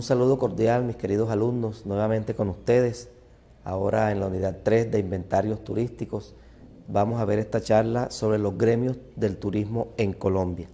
saludo cordial, mis queridos alumnos, nuevamente con ustedes. Ahora en la unidad 3 de inventarios turísticos vamos a ver esta charla sobre los gremios del turismo en Colombia.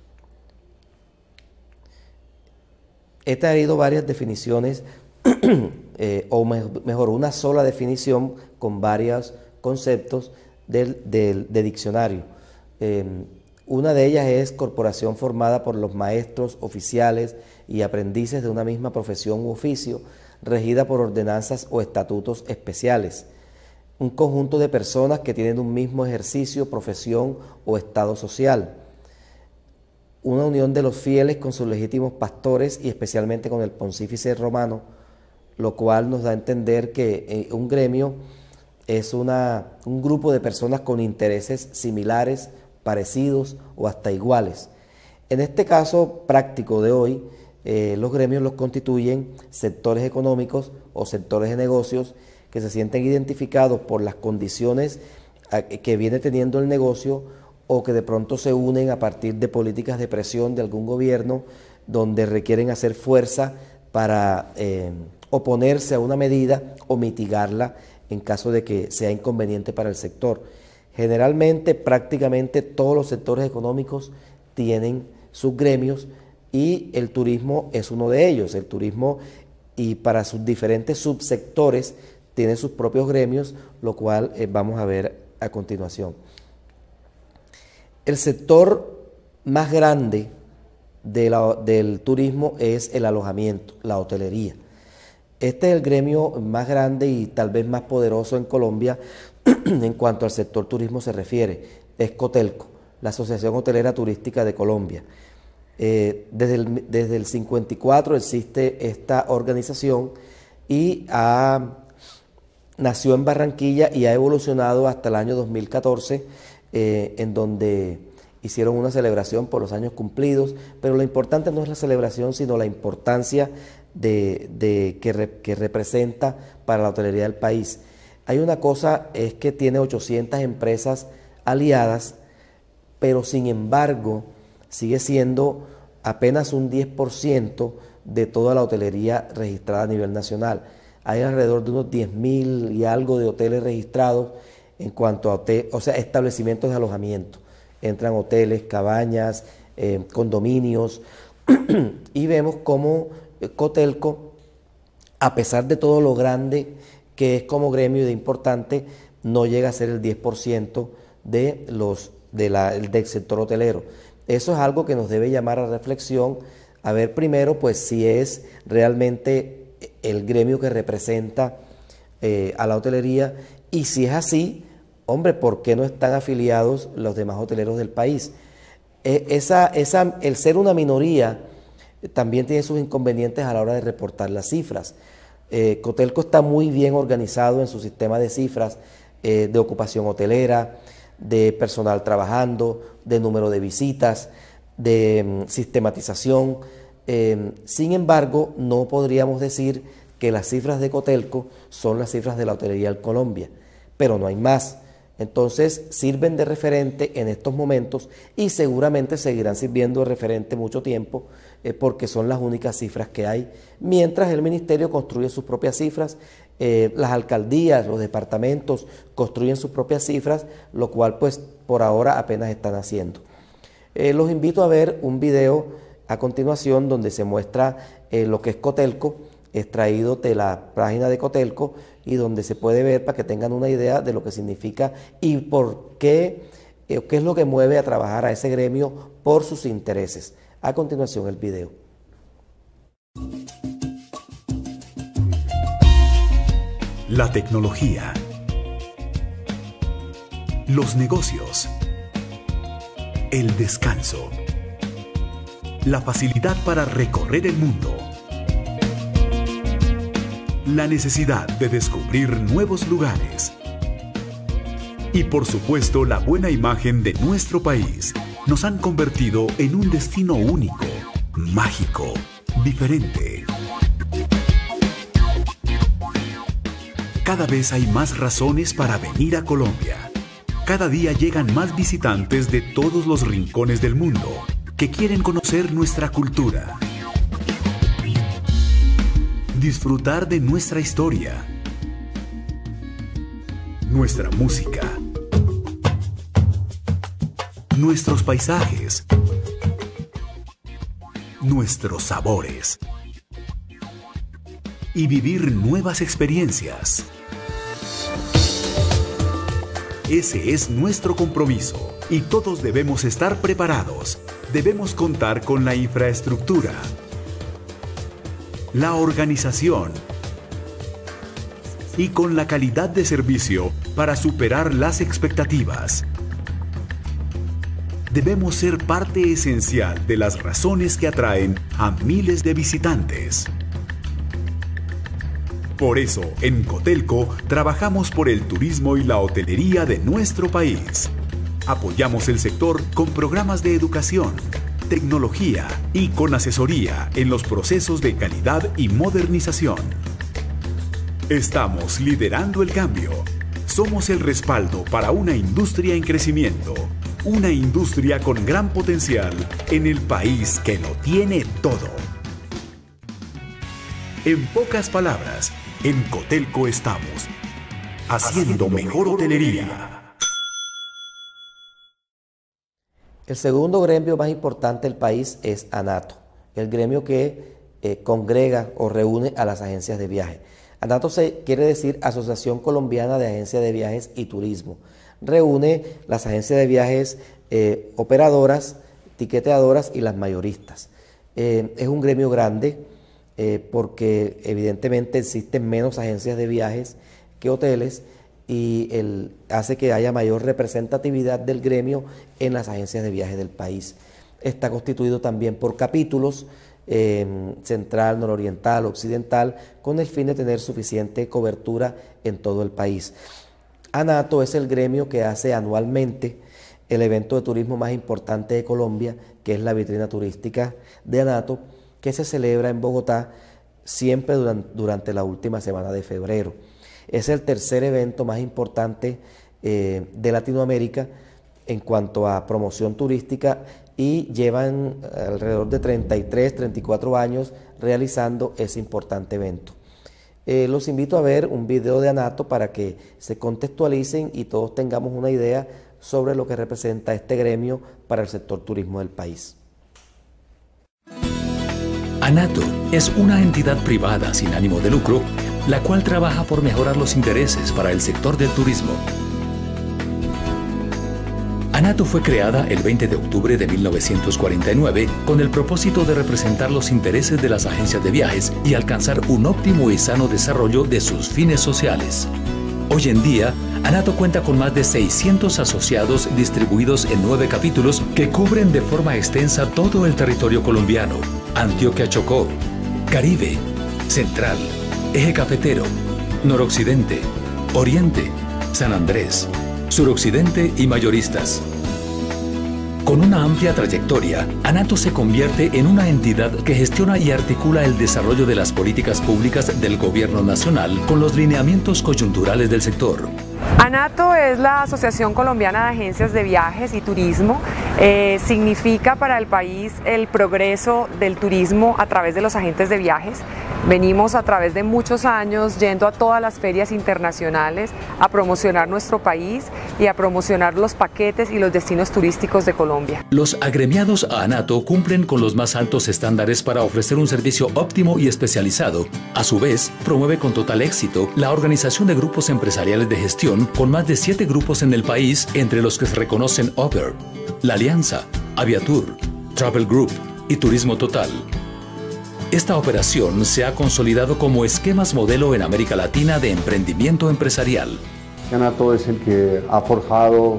He traído varias definiciones, o mejor, una sola definición con varios conceptos de diccionario. Una de ellas es corporación formada por los maestros, oficiales y aprendices de una misma profesión u oficio, regida por ordenanzas o estatutos especiales. Un conjunto de personas que tienen un mismo ejercicio, profesión o estado social. Una unión de los fieles con sus legítimos pastores y especialmente con el pontífice romano, lo cual nos da a entender que un gremio es un grupo de personas con intereses similares, parecidos o hasta iguales. En este caso práctico de hoy, los gremios los constituyen sectores económicos o sectores de negocios que se sienten identificados por las condiciones que viene teniendo el negocio o que de pronto se unen a partir de políticas de presión de algún gobierno donde requieren hacer fuerza para oponerse a una medida o mitigarla en caso de que sea inconveniente para el sector. Generalmente, prácticamente todos los sectores económicos tienen sus gremios y el turismo es uno de ellos. El turismo, y para sus diferentes subsectores, tiene sus propios gremios, lo cual vamos a ver a continuación. El sector más grande del turismo es el alojamiento, la hotelería. Este es el gremio más grande y tal vez más poderoso en Colombia en cuanto al sector turismo se refiere. Es Cotelco, la Asociación Hotelera Turística de Colombia. Desde el 54 existe esta organización y nació en Barranquilla y ha evolucionado hasta el año 2014, en donde hicieron una celebración por los años cumplidos, pero lo importante no es la celebración, sino la importancia que representa para la hotelería del país. Hay una cosa, es que tiene 800 empresas aliadas, pero sin embargo sigue siendo apenas un 10% de toda la hotelería registrada a nivel nacional. Hay alrededor de unos 10.000 y algo de hoteles registrados en cuanto a establecimientos de alojamiento. Entran hoteles, cabañas, condominios, y vemos cómo Cotelco, a pesar de todo lo grande que es como gremio de importante, no llega a ser el 10% del sector hotelero. Eso es algo que nos debe llamar a reflexión, a ver primero pues si es realmente el gremio que representa a la hotelería, y si es así, hombre, ¿por qué no están afiliados los demás hoteleros del país? El ser una minoría también tiene sus inconvenientes a la hora de reportar las cifras. Cotelco está muy bien organizado en su sistema de cifras de ocupación hotelera, de personal trabajando, de número de visitas, de sistematización. Sin embargo, no podríamos decir que las cifras de Cotelco son las cifras de la hotelería en Colombia, pero no hay más. Entonces sirven de referente en estos momentos y seguramente seguirán sirviendo de referente mucho tiempo, porque son las únicas cifras que hay, mientras el ministerio construye sus propias cifras, las alcaldías, los departamentos construyen sus propias cifras, lo cual pues por ahora apenas están haciendo. Los invito a ver un video a continuación donde se muestra lo que es Cotelco, extraído de la página de Cotelco, y donde se puede ver para que tengan una idea de lo que significa y por qué es lo que mueve a trabajar a ese gremio por sus intereses. A continuación el video. La tecnología, los negocios, el descanso, la facilidad para recorrer el mundo, la necesidad de descubrir nuevos lugares y, por supuesto, la buena imagen de nuestro país nos han convertido en un destino único, mágico, diferente. Cada vez hay más razones para venir a Colombia. Cada día llegan más visitantes de todos los rincones del mundo que quieren conocer nuestra cultura. disfrutar de nuestra historia, nuestra música, nuestros paisajes, nuestros sabores y vivir nuevas experiencias. Ese es nuestro compromiso y todos debemos estar preparados. Debemos contar con la infraestructura, la organización y con la calidad de servicio para superar las expectativas. Debemos ser parte esencial de las razones que atraen a miles de visitantes. Por eso, en Cotelco, trabajamos por el turismo y la hotelería de nuestro país. Apoyamos el sector con programas de educación, tecnología y con asesoría en los procesos de calidad y modernización. Estamos liderando el cambio. Somos el respaldo para una industria en crecimiento. Una industria con gran potencial en el país que lo tiene todo. En pocas palabras, en Cotelco estamos haciendo mejor hotelería. El segundo gremio más importante del país es ANATO, el gremio que congrega o reúne a las agencias de viaje. ANATO quiere decir Asociación Colombiana de Agencias de Viajes y Turismo. Reúne las agencias de viajes operadoras, tiqueteadoras y las mayoristas. Es un gremio grande porque evidentemente existen menos agencias de viajes que hoteles y hace que haya mayor representatividad del gremio en las agencias de viajes del país. Está constituido también por capítulos central, nororiental, occidental, con el fin de tener suficiente cobertura en todo el país. ANATO es el gremio que hace anualmente el evento de turismo más importante de Colombia, que es la vitrina turística de ANATO, que se celebra en Bogotá siempre durante la última semana de febrero. Es el tercer evento más importante de Latinoamérica en cuanto a promoción turística y llevan alrededor de 33, 34 años realizando ese importante evento. Los invito a ver un video de ANATO para que se contextualicen y todos tengamos una idea sobre lo que representa este gremio para el sector turismo del país. ANATO es una entidad privada sin ánimo de lucro, la cual trabaja por mejorar los intereses para el sector del turismo. ANATO fue creada el 20 de octubre de 1949 con el propósito de representar los intereses de las agencias de viajes y alcanzar un óptimo y sano desarrollo de sus fines sociales. Hoy en día, ANATO cuenta con más de 600 asociados distribuidos en 9 capítulos que cubren de forma extensa todo el territorio colombiano: Antioquia-Chocó, Caribe, Central, Eje Cafetero, Noroccidente, Oriente, San Andrés, Suroccidente y mayoristas. Con una amplia trayectoria, ANATO se convierte en una entidad que gestiona y articula el desarrollo de las políticas públicas del gobierno nacional con los lineamientos coyunturales del sector. ANATO es la Asociación Colombiana de Agencias de Viajes y Turismo. Significa para el país el progreso del turismo a través de los agentes de viajes. Venimos a través de muchos años yendo a todas las ferias internacionales a promocionar nuestro país y a promocionar los paquetes y los destinos turísticos de Colombia. Los agremiados a ANATO cumplen con los más altos estándares para ofrecer un servicio óptimo y especializado. A su vez, promueve con total éxito la organización de grupos empresariales de gestión con más de 7 grupos en el país, entre los que se reconocen Uber, La Alianza, Aviatur, Travel Group y Turismo Total. Esta operación se ha consolidado como esquemas modelo en América Latina de emprendimiento empresarial. ANATO es el que ha forjado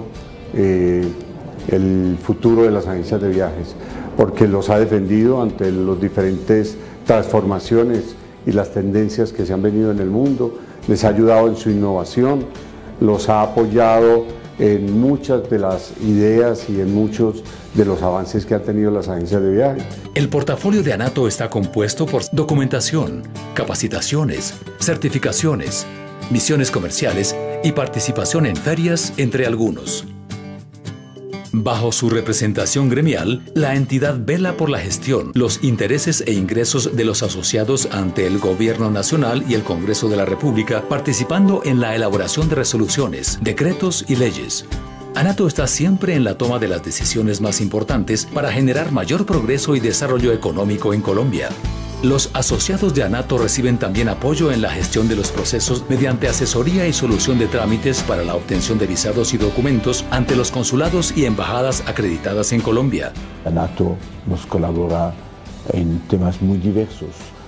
el futuro de las agencias de viajes, porque los ha defendido ante las diferentes transformaciones y las tendencias que se han venido en el mundo, les ha ayudado en su innovación, los ha apoyado en muchas de las ideas y en muchos de los avances que han tenido las agencias de viaje. El portafolio de ANATO está compuesto por documentación, capacitaciones, certificaciones, misiones comerciales y participación en ferias, entre algunos. Bajo su representación gremial, la entidad vela por la gestión, los intereses e ingresos de los asociados ante el Gobierno Nacional y el Congreso de la República, participando en la elaboración de resoluciones, decretos y leyes. ANATO está siempre en la toma de las decisiones más importantes para generar mayor progreso y desarrollo económico en Colombia. Los asociados de ANATO reciben también apoyo en la gestión de los procesos mediante asesoría y solución de trámites para la obtención de visados y documentos ante los consulados y embajadas acreditadas en Colombia. ANATO nos colabora en temas muy diversos,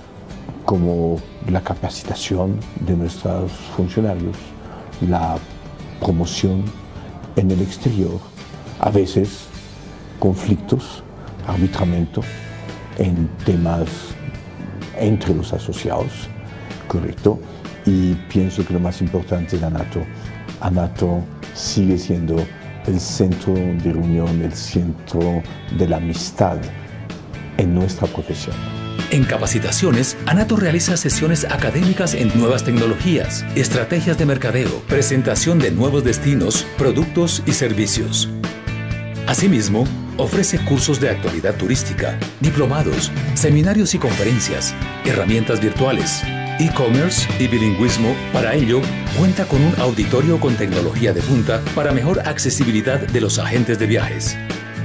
como la capacitación de nuestros funcionarios, la promoción en el exterior, a veces conflictos, arbitramiento en temas entre los asociados, correcto, y pienso que lo más importante de ANATO sigue siendo el centro de reunión, el centro de la amistad en nuestra profesión. En capacitaciones, ANATO realiza sesiones académicas en nuevas tecnologías, estrategias de mercadeo, presentación de nuevos destinos, productos y servicios. Asimismo, ofrece cursos de actualidad turística, diplomados, seminarios y conferencias, herramientas virtuales, e-commerce y bilingüismo. Para ello, cuenta con un auditorio con tecnología de punta para mejor accesibilidad de los agentes de viajes.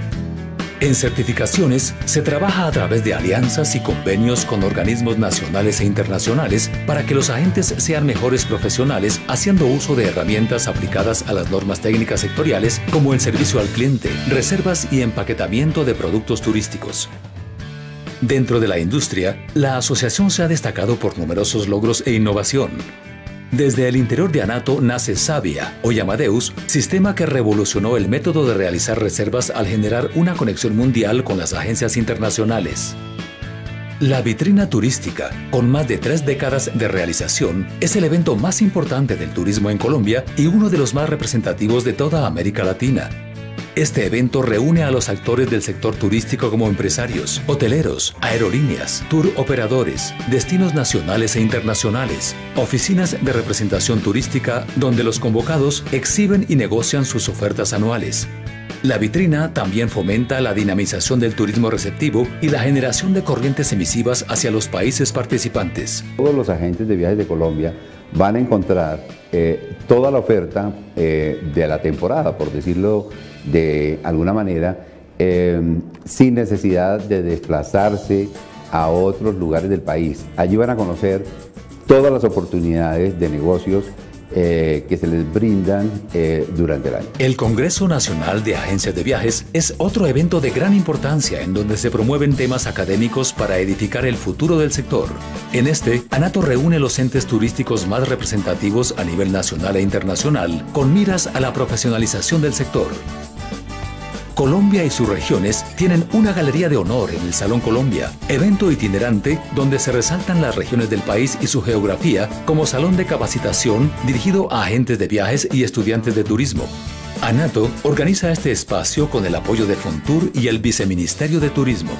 En certificaciones, se trabaja a través de alianzas y convenios con organismos nacionales e internacionales para que los agentes sean mejores profesionales, haciendo uso de herramientas aplicadas a las normas técnicas sectoriales como el servicio al cliente, reservas y empaquetamiento de productos turísticos. Dentro de la industria, la asociación se ha destacado por numerosos logros e innovación. Desde el interior de ANATO nace Savia, hoy Amadeus, sistema que revolucionó el método de realizar reservas al generar una conexión mundial con las agencias internacionales. La vitrina turística, con más de 3 décadas de realización, es el evento más importante del turismo en Colombia y uno de los más representativos de toda América Latina. Este evento reúne a los actores del sector turístico como empresarios, hoteleros, aerolíneas, tour operadores, destinos nacionales e internacionales, oficinas de representación turística donde los convocados exhiben y negocian sus ofertas anuales. La vitrina también fomenta la dinamización del turismo receptivo y la generación de corrientes emisivas hacia los países participantes. Todos los agentes de viajes de Colombia van a encontrar toda la oferta de la temporada, por decirlo de alguna manera, sin necesidad de desplazarse a otros lugares del país. Allí van a conocer todas las oportunidades de negocios que se les brindan durante el año. El Congreso Nacional de Agencias de Viajes es otro evento de gran importancia en donde se promueven temas académicos para edificar el futuro del sector. En este, ANATO reúne los entes turísticos más representativos a nivel nacional e internacional con miras a la profesionalización del sector. Colombia y sus regiones tienen una galería de honor en el Salón Colombia, evento itinerante donde se resaltan las regiones del país y su geografía como salón de capacitación dirigido a agentes de viajes y estudiantes de turismo. ANATO organiza este espacio con el apoyo de Fontur y el Viceministerio de Turismo.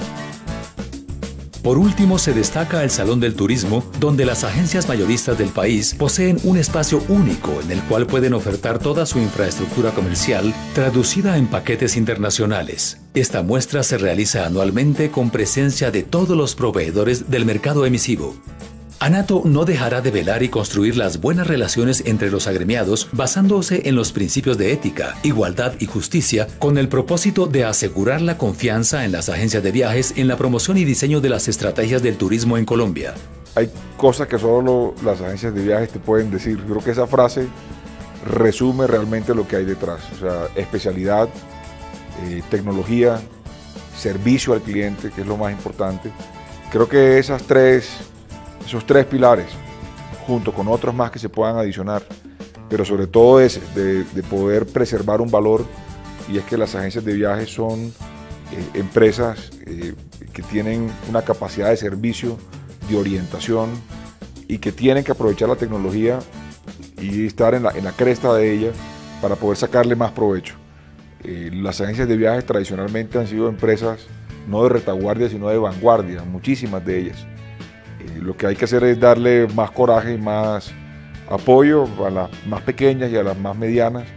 Por último, se destaca el Salón del Turismo, donde las agencias mayoristas del país poseen un espacio único en el cual pueden ofertar toda su infraestructura comercial traducida en paquetes internacionales. Esta muestra se realiza anualmente con presencia de todos los proveedores del mercado emisivo. ANATO no dejará de velar y construir las buenas relaciones entre los agremiados basándose en los principios de ética, igualdad y justicia con el propósito de asegurar la confianza en las agencias de viajes en la promoción y diseño de las estrategias del turismo en Colombia. Hay cosas que solo las agencias de viajes te pueden decir. Creo que esa frase resume realmente lo que hay detrás. O sea, especialidad, tecnología, servicio al cliente, que es lo más importante. Creo que esos tres pilares, junto con otros más que se puedan adicionar, pero sobre todo ese, de poder preservar un valor, y es que las agencias de viajes son empresas que tienen una capacidad de servicio, de orientación, y que tienen que aprovechar la tecnología y estar en la cresta de ella para poder sacarle más provecho. Las agencias de viajes tradicionalmente han sido empresas no de retaguardia, sino de vanguardia, muchísimas de ellas. Lo que hay que hacer es darle más coraje y más apoyo a las más pequeñas y a las más medianas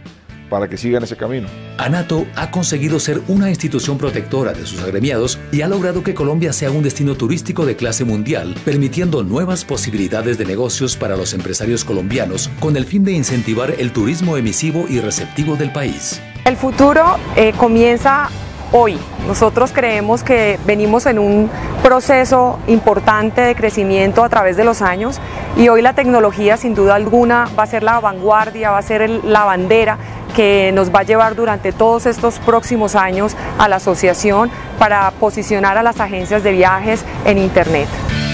para que sigan ese camino. ANATO ha conseguido ser una institución protectora de sus agremiados y ha logrado que Colombia sea un destino turístico de clase mundial, permitiendo nuevas posibilidades de negocios para los empresarios colombianos con el fin de incentivar el turismo emisivo y receptivo del país. El futuro comienza hoy. Nosotros creemos que venimos en un proceso importante de crecimiento a través de los años y hoy la tecnología sin duda alguna va a ser la vanguardia, va a ser la bandera que nos va a llevar durante todos estos próximos años a la asociación para posicionar a las agencias de viajes en Internet.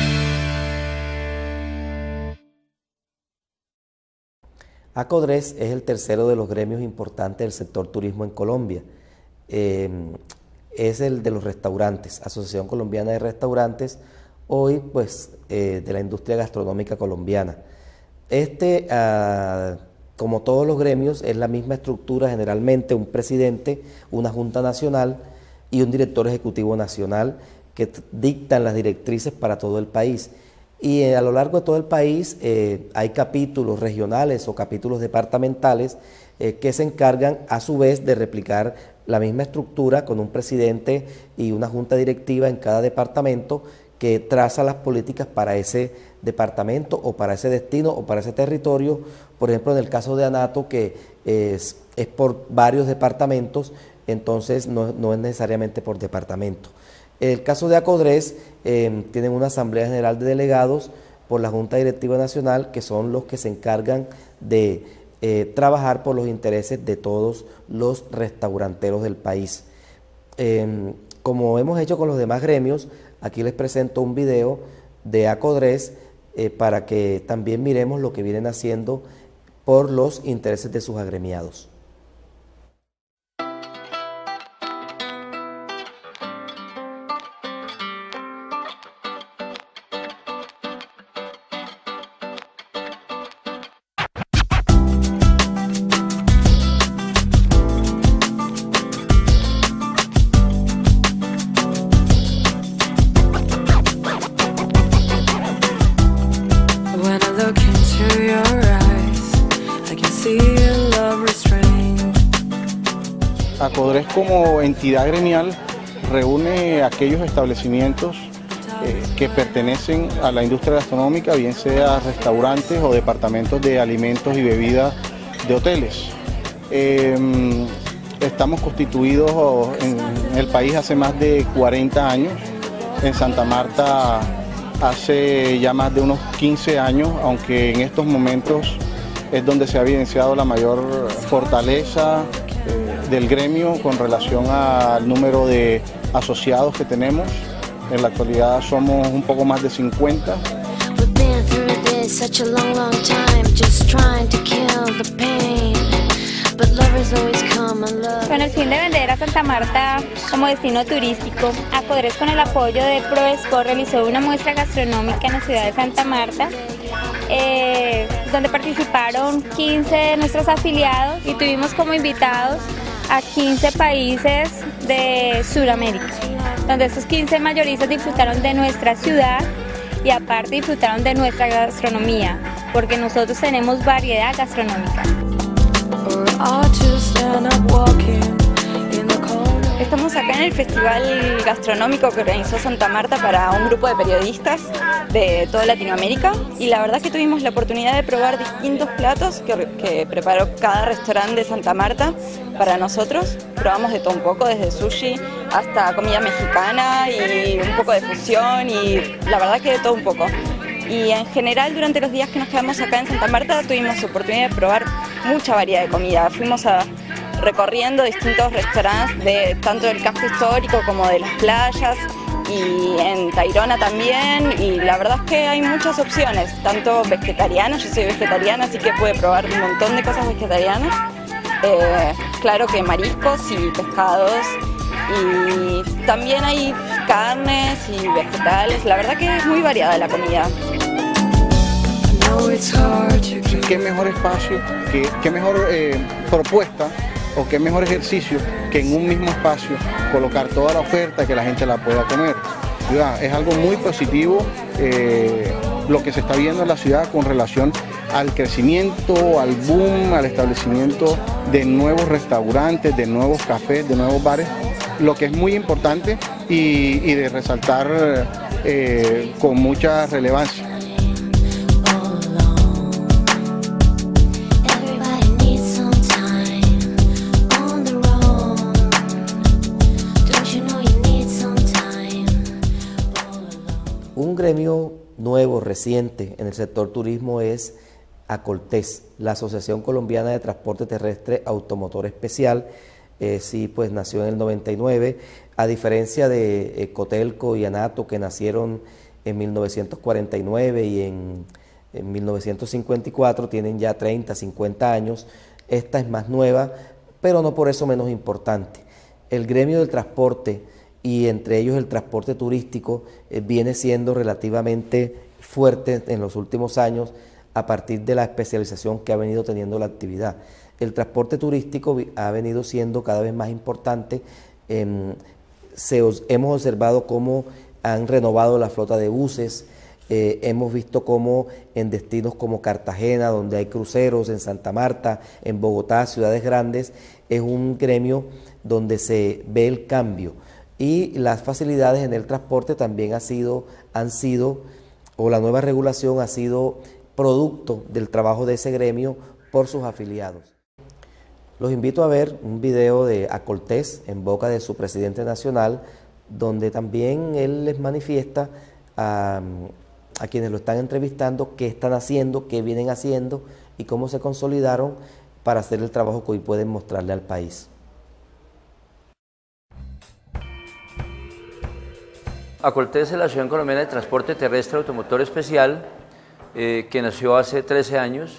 ACODRES es el tercero de los gremios importantes del sector turismo en Colombia. Es el de los restaurantes, Asociación Colombiana de Restaurantes, hoy pues de la industria gastronómica colombiana. Como todos los gremios, es la misma estructura, generalmente un presidente, una junta nacional y un director ejecutivo nacional que dictan las directrices para todo el país. Y a lo largo de todo el país hay capítulos regionales o capítulos departamentales que se encargan a su vez de replicar la misma estructura con un presidente y una junta directiva en cada departamento que traza las políticas para ese departamento o para ese destino o para ese territorio. Por ejemplo, en el caso de ANATO, que es por varios departamentos, entonces no es necesariamente por departamento. En el caso de ACODRES, tienen una Asamblea General de Delegados por la Junta Directiva Nacional, que son los que se encargan de trabajar por los intereses de todos los restauranteros del país. Como hemos hecho con los demás gremios, aquí les presento un video de ACODRES para que también miremos lo que vienen haciendo por los intereses de sus agremiados. ACODRES como entidad gremial reúne aquellos establecimientos que pertenecen a la industria gastronómica, bien sea restaurantes o departamentos de alimentos y bebidas de hoteles. Estamos constituidos en el país hace más de 40 años, en Santa Marta hace ya más de unos 15 años, aunque en estos momentos es donde se ha evidenciado la mayor fortaleza del gremio con relación al número de asociados que tenemos. En la actualidad somos un poco más de 50. Con el fin de vender a Santa Marta como destino turístico, ACODRES, con el apoyo de Proexpo, realizó una muestra gastronómica en la ciudad de Santa Marta, donde participaron 15 de nuestros afiliados y tuvimos como invitados a 15 países de Sudamérica, donde estos 15 mayoristas disfrutaron de nuestra ciudad y aparte disfrutaron de nuestra gastronomía, porque nosotros tenemos variedad gastronómica. Estamos acá en el Festival Gastronómico que organizó Santa Marta para un grupo de periodistas de toda Latinoamérica y la verdad que tuvimos la oportunidad de probar distintos platos que preparó cada restaurante de Santa Marta para nosotros. Probamos de todo un poco, desde sushi hasta comida mexicana y un poco de fusión y la verdad que de todo un poco. Y en general durante los días que nos quedamos acá en Santa Marta tuvimos oportunidad de probar mucha variedad de comida. Fuimos recorriendo distintos restaurantes tanto del casco histórico como de las playas y en Tayrona también, y la verdad es que hay muchas opciones, tanto vegetarianas, yo soy vegetariana así que pude probar un montón de cosas vegetarianas, claro que mariscos y pescados, y también hay carnes y vegetales, la verdad que es muy variada la comida. ¿Qué mejor espacio, qué mejor propuesta o qué mejor ejercicio que en un mismo espacio colocar toda la oferta que la gente la pueda comer? Es algo muy positivo lo que se está viendo en la ciudad con relación al crecimiento, al boom, al establecimiento de nuevos restaurantes, de nuevos cafés, de nuevos bares, lo que es muy importante y de resaltar con mucha relevancia. Un gremio nuevo, reciente en el sector turismo es ACOLTES, la Asociación Colombiana de Transporte Terrestre Automotor Especial. Sí, pues nació en el 99, a diferencia de Cotelco y Anato, que nacieron en 1949 y en 1954, tienen ya 30, 50 años. Esta es más nueva, pero no por eso menos importante. El gremio del transporte, y entre ellos el transporte turístico, viene siendo relativamente fuerte en los últimos años a partir de la especialización que ha venido teniendo la actividad. El transporte turístico ha venido siendo cada vez más importante. Hemos observado cómo han renovado la flota de buses, hemos visto cómo en destinos como Cartagena, donde hay cruceros, en Santa Marta, en Bogotá, ciudades grandes, es un gremio donde se ve el cambio. Y las facilidades en el transporte también la nueva regulación ha sido producto del trabajo de ese gremio por sus afiliados. Los invito a ver un video de ACOLTES en boca de su presidente nacional, donde también él les manifiesta a quienes lo están entrevistando qué están haciendo, qué vienen haciendo y cómo se consolidaron para hacer el trabajo que hoy pueden mostrarle al país. ACOLTES es la Asociación Colombiana de Transporte Terrestre Automotor Especial, que nació hace 13 años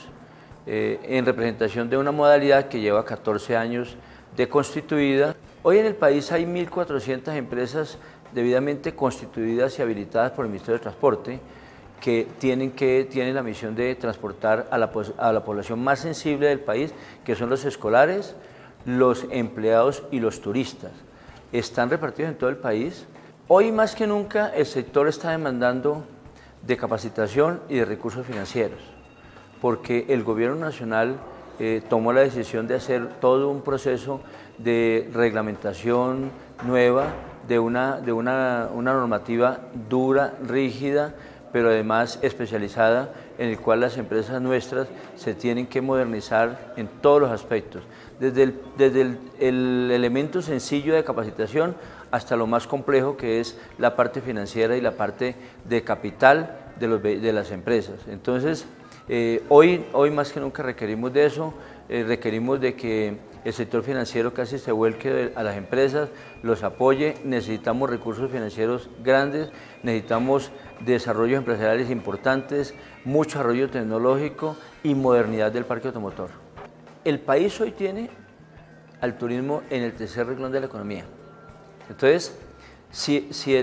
en representación de una modalidad que lleva 14 años de constituida. Hoy en el país hay 1.400 empresas debidamente constituidas y habilitadas por el Ministerio de Transporte que tienen la misión de transportar a la población más sensible del país, que son los escolares, los empleados y los turistas. Están repartidos en todo el país. Hoy más que nunca el sector está demandando de capacitación y de recursos financieros, porque el gobierno nacional tomó la decisión de hacer todo un proceso de reglamentación nueva, de una normativa dura, rígida, pero además especializada, en el cual las empresas nuestras se tienen que modernizar en todos los aspectos, desde el elemento sencillo de capacitación hasta lo más complejo, que es la parte financiera y la parte de capital de las empresas. Entonces, hoy más que nunca requerimos de eso, requerimos de que el sector financiero casi se vuelque a las empresas, los apoye. Necesitamos recursos financieros grandes, necesitamos desarrollos empresariales importantes, mucho desarrollo tecnológico y modernidad del parque automotor. El país hoy tiene al turismo en el tercer renglón de la economía. Entonces, si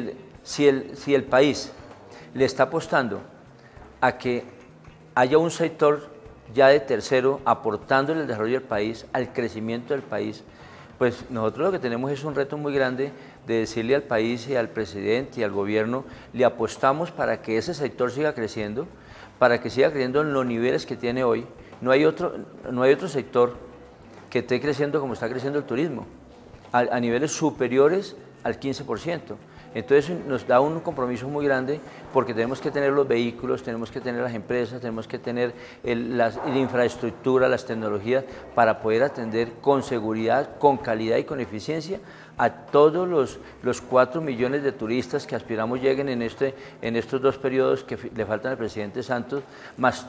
el país le está apostando a que haya un sector ya de tercero aportándole al desarrollo del país, al crecimiento del país, pues nosotros lo que tenemos es un reto muy grande de decirle al país y al presidente y al gobierno, le apostamos para que ese sector siga creciendo, para que siga creciendo en los niveles que tiene hoy. No hay otro sector que esté creciendo como está creciendo el turismo, a niveles superiores al 15%. Entonces nos da un compromiso muy grande, porque tenemos que tener los vehículos, tenemos que tener las empresas, tenemos que tener la infraestructura, las tecnologías, para poder atender con seguridad, con calidad y con eficiencia a todos los 4 millones de turistas que aspiramos lleguen en estos 2 periodos que le faltan al presidente Santos, más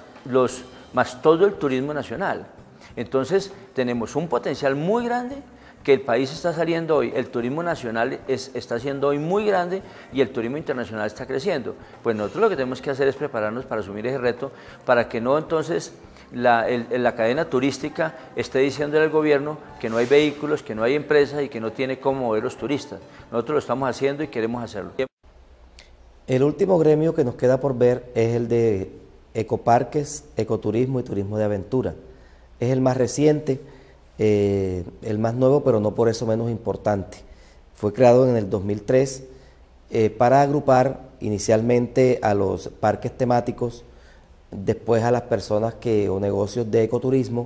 todo el turismo nacional. Entonces tenemos un potencial muy grande, que el país está saliendo hoy, el turismo nacional está siendo hoy muy grande y el turismo internacional está creciendo. Pues nosotros lo que tenemos que hacer es prepararnos para asumir ese reto, para que no entonces la cadena turística esté diciéndole al gobierno que no hay vehículos, que no hay empresas y que no tiene cómo mover los turistas. Nosotros lo estamos haciendo y queremos hacerlo. El último gremio que nos queda por ver es el de ecoparques, ecoturismo y turismo de aventura. Es el más reciente, el más nuevo, pero no por eso menos importante. Fue creado en el 2003 para agrupar inicialmente a los parques temáticos después a las personas o negocios de ecoturismo,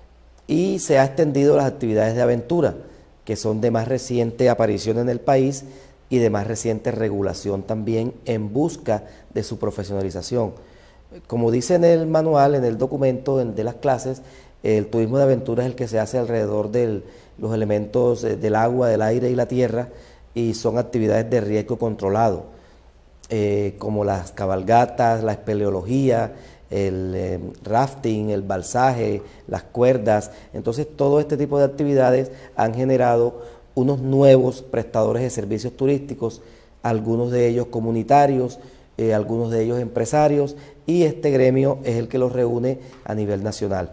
y se ha extendido las actividades de aventura, que son de más reciente aparición en el país y de más reciente regulación también en busca de su profesionalización. Como dice en el manual, en el documento de las clases, el turismo de aventura es el que se hace alrededor de los elementos del agua, del aire y la tierra, y son actividades de riesgo controlado, como las cabalgatas, la espeleología, el rafting, el balsaje, las cuerdas. Entonces todo este tipo de actividades han generado unos nuevos prestadores de servicios turísticos, algunos de ellos comunitarios, algunos de ellos empresarios, y este gremio es el que los reúne a nivel nacional.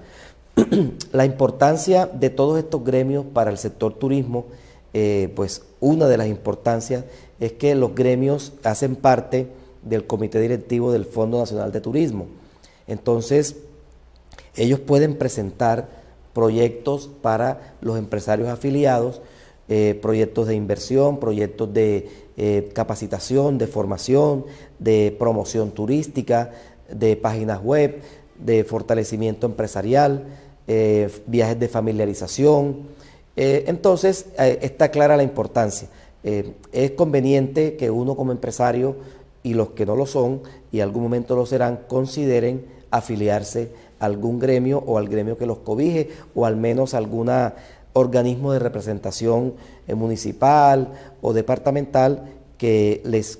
La importancia de todos estos gremios para el sector turismo, pues una de las importancias es que los gremios hacen parte del comité directivo del Fondo Nacional de Turismo. Entonces, ellos pueden presentar proyectos para los empresarios afiliados, proyectos de inversión, proyectos de capacitación, de formación, de promoción turística, de páginas web, de fortalecimiento empresarial, viajes de familiarización. Entonces, está clara la importancia. Es conveniente que uno como empresario y los que no lo son y en algún momento lo serán, consideren afiliarse a algún gremio o al gremio que los cobije, o al menos algún organismo de representación municipal o departamental que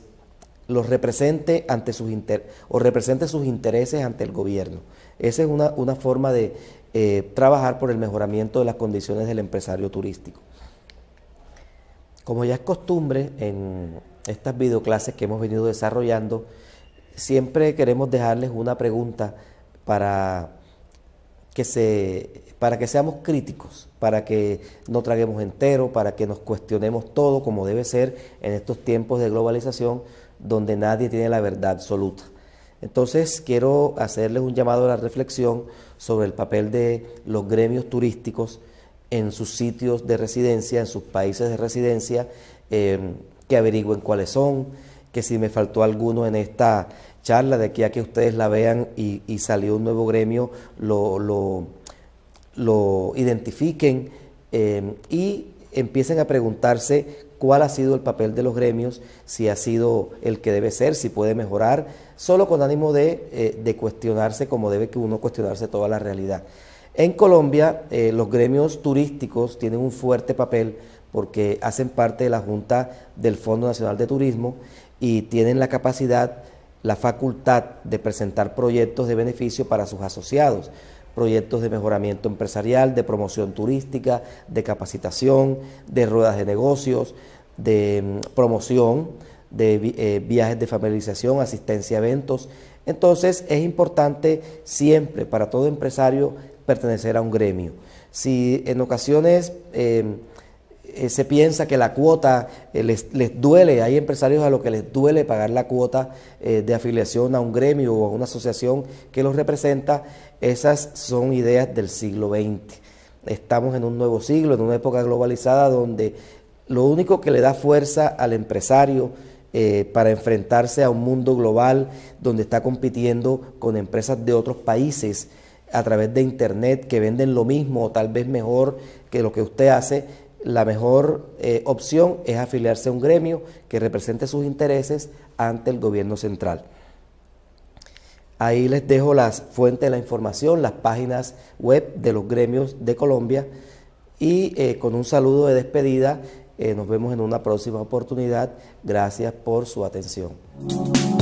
los represente ante represente sus intereses ante el gobierno. Esa es una forma de trabajar por el mejoramiento de las condiciones del empresario turístico. Como ya es costumbre en estas videoclases que hemos venido desarrollando, siempre queremos dejarles una pregunta para que seamos críticos, para que no traguemos entero, para que nos cuestionemos todo como debe ser en estos tiempos de globalización donde nadie tiene la verdad absoluta. Entonces quiero hacerles un llamado a la reflexión sobre el papel de los gremios turísticos en sus sitios de residencia, en sus países de residencia, que averigüen cuáles son, que si me faltó alguno en esta charla, de aquí a que ustedes la vean y salió un nuevo gremio, lo identifiquen y empiecen a preguntarse cuál ha sido el papel de los gremios, si ha sido el que debe ser, si puede mejorar, solo con ánimo de cuestionarse como debe que uno cuestionarse toda la realidad. En Colombia, los gremios turísticos tienen un fuerte papel porque hacen parte de la Junta del Fondo Nacional de Turismo y tienen la capacidad, la facultad de presentar proyectos de beneficio para sus asociados, proyectos de mejoramiento empresarial, de promoción turística, de capacitación, de ruedas de negocios, de promoción, de viajes de familiarización, asistencia a eventos. Entonces es importante siempre para todo empresario pertenecer a un gremio. Si en ocasiones se piensa que la cuota les duele, hay empresarios a los que les duele pagar la cuota de afiliación a un gremio o a una asociación que los representa, esas son ideas del siglo XX. Estamos en un nuevo siglo, en una época globalizada donde lo único que le da fuerza al empresario para enfrentarse a un mundo global donde está compitiendo con empresas de otros países a través de internet que venden lo mismo o tal vez mejor que lo que usted hace, la mejor opción es afiliarse a un gremio que represente sus intereses ante el gobierno central. Ahí les dejo las fuentes de la información, las páginas web de los gremios de Colombia y con un saludo de despedida, nos vemos en una próxima oportunidad. Gracias por su atención.